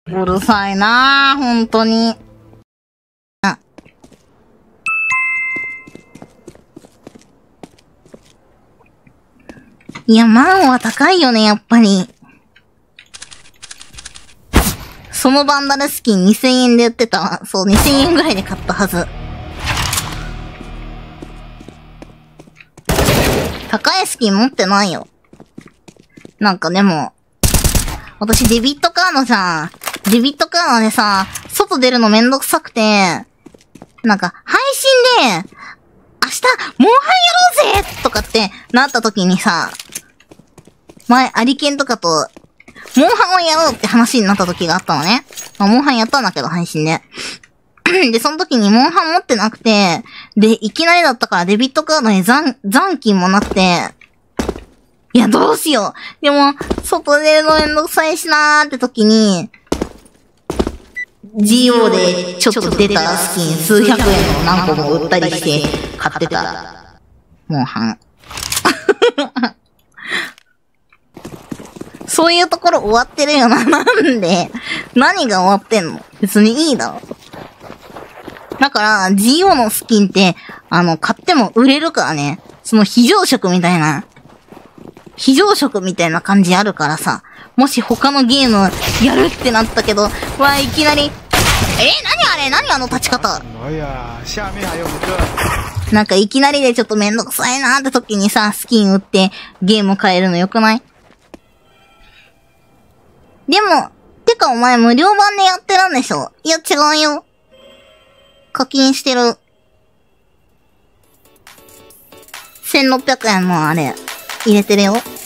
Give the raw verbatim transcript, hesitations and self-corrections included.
うるさいなぁ、ほんとに。あ。いや、万は高いよね、やっぱり。そのバンダルスキンにせんえんで売ってたわ。そう、にせんえんぐらいで買ったはず。高いスキン持ってないよ。なんかでも、私デビットカードさ、デビットカードでさ、外出るのめんどくさくて、なんか、配信で、明日、モンハンやろうぜとかってなった時にさ、前、アリケンとかと、モンハンをやろうって話になった時があったのね。まあ、モンハンやったんだけど、配信で。で、その時にモンハン持ってなくて、で、いきなりだったからデビットカードに残、残金もなくて、いや、どうしよう。でも、外出るのめんどくさいしなーって時に、ジーオー でちょっと出たスキン数百円の何個も売ったりして買ってた。モンハン。そういうところ終わってるよな。なんで何が終わってんの？別にいいだろ。だから、ジーオー のスキンって、あの、買っても売れるからね。その非常食みたいな。非常食みたいな感じあるからさ。もし他のゲームやるってなったけど、わ、いきなり、えー、何あれ何あの立ち方。なんかいきなりでちょっとめんどくさいなーって時にさ、スキン売ってゲーム変えるのよくない？でも、てかお前無料版でやってるんでしょ？いや違うよ。課金してる。せんろっぴゃくえんのあれ、入れてるよ。